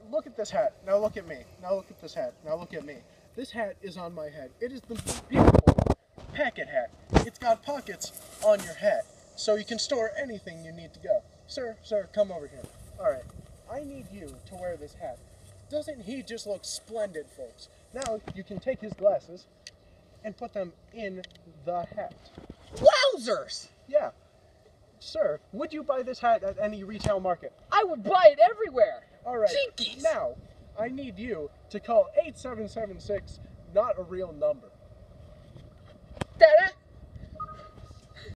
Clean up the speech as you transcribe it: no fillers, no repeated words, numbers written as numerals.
look at this hat. Now look at me. Now look at this hat. Now look at me. This hat is on my head. It is the beautiful packet hat. It's got pockets on your hat, so you can store anything you need to go. Sir, come over here. All right, I need you to wear this hat. Doesn't he just look splendid, folks? Now you can take his glasses and put them in the hat. Wowzers! Yeah. Sir, would you buy this hat at any retail market? I would buy it everywhere. All right. Jinkies! Now, I need you to call 8776, not a real number. Dada!